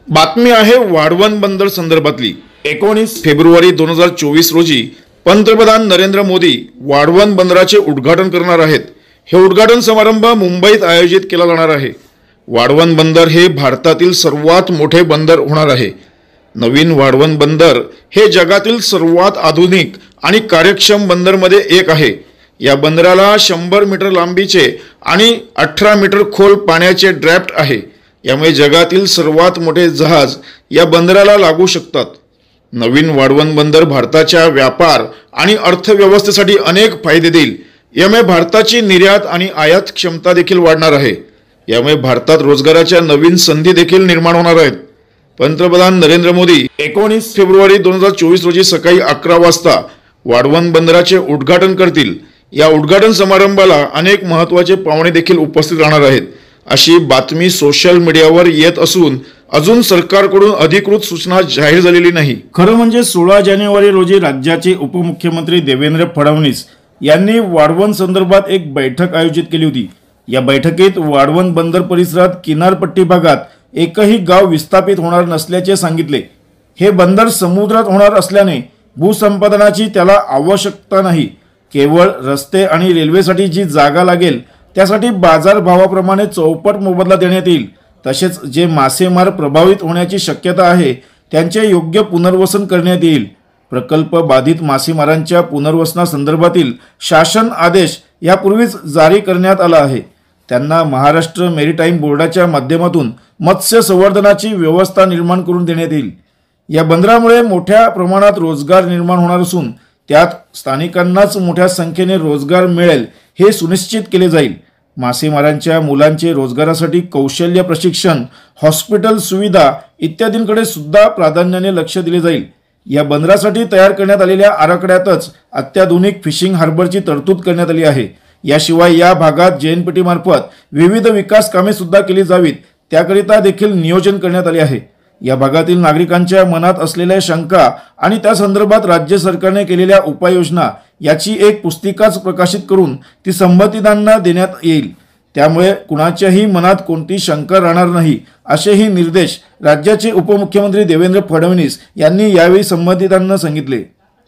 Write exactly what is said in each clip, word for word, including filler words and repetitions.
बातमी आहे वाढवण बंदर संदर्भातली। एकोणीस फेब्रुवारी दोन हजार चोवीस रोजी पंतप्रधान नरेंद्र मोदी वाढवण बंदराचे उद्घाटन करणार आहेत। हे उद्घाटन समारंभ मुंबईत आयोजित केला जाणार आहे। वाढवण बंदर हे भारतातील सर्वात मोठे बंदर होणार आहे। नवीन वाढवण बंदर हे जगातील सर्वात आधुनिक आणि कार्यक्षम बंदरमध्ये एक आहे। या बंदराला शंभर मीटर लांबीचे आणि अठरा मीटर खोल पाण्याचे ड्राफ्ट आहे। यामुळे जगातील सर्वात मोठे जहाज या बंदराला लागू शकतात। नवीन वाढवण बंदर भारताच्या व्यापार आणि अर्थव्यवस्थेसाठी अनेक फायदे देईल। यामुळे भारताची निर्यात आणि आयात क्षमता देखील वाढणार आहे। यामुळे भारतात रोजगाराच्या नवीन संधी देखील निर्माण होणार आहेत। पंतप्रधान नरेंद्र मोदी एकोणीस फेब्रुवारी दोन हजार चोवीस रोजी सकाळी अकरा वाजता वाढवण बंदराचे उद्घाटन करतील। या उद्घाटन समारंभाला अनेक महत्त्वाचे पाहुणे देखील उपस्थित राहणार आहेत, अशी बातमी सोशल मीडियावर येत असून अजून सरकारकडून अधिकृत सूचना जाहीर झालेली नाही। खरं म्हणजे सोळा जानेवारी रोजी राज्याचे उपमुख्यमंत्री देवेंद्र फडणवीस यांनी वाढवण संदर्भात एक बैठक आयोजित केली होती। या बैठकीत वाढवण बंदर परिसरात किनारपट्टी भागात एकही गाव विस्थापित होणार नसल्याचे सांगितले। हे बंदर समुद्रात होणार असल्याने भूसंपादनाची त्याला आवश्यकता नाही। केवळ रस्ते आणि रेल्वेसाठी जी जागा लागेल त्यासाठी बाजारभावाप्रमाणे चौपट मोबदला देण्यात येईल। तसेच जे मासेमार प्रभावित होण्याची शक्यता आहे त्यांचे योग्य पुनर्वसन करण्यात येईल। प्रकल्प बाधित मासेमारांच्या पुनर्वसनासंदर्भातील शासन आदेश यापूर्वीच जारी करण्यात आला आहे। त्यांना महाराष्ट्र मेरीटाईम बोर्डाच्या माध्यमातून मत्स्य संवर्धनाची व्यवस्था निर्माण करून देण्यात येईल। या बंदरामुळे मोठ्या प्रमाणात रोजगार निर्माण होणार असून त्यात स्थानिकांनाच मोठ्या संख्येने रोजगार मिळेल हे सुनिश्चित केले जाईल। मासेमारांच्या मुलांचे रोजगारासाठी कौशल्य प्रशिक्षण, हॉस्पिटल सुविधा इत्यादींकडे सुद्धा प्राधान्याने लक्ष दिले जाईल। या बंदरासाठी तयार करण्यात आलेल्या आराखड्यातच अत्याधुनिक फिशिंग हार्बरची तरतूद करण्यात आली आहे। याशिवाय या भागात जे एन पी टी मार्फत विविध विकास कामे सुद्धा केली जावीत त्याकरिता देखील नियोजन करण्यात आले आहे। या भागातील नागरिकांच्या मनात असलेल्या शंका आणि त्या संदर्भात राज्य सरकारने केलेल्या उपाययोजना याची एक पुस्तिकाच प्रकाशित करून ती संबंधितांना देण्यात येईल। त्यामुळे कुणाच्याही मनात कोणती शंका राहणार नाही, असेही निर्देश राज्याचे उपमुख्यमंत्री देवेंद्र फडणवीस यांनी यावेळी संबंधितांना सांगितले।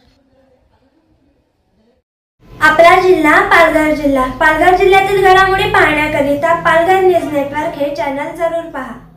आपला जिल्हा पालघर जिल्हा पालघर जिल्ह्यातील घडामोडी पाहण्याकरिता पालघर न्यूज नेटवर्क हे चॅनल जरूर पहा।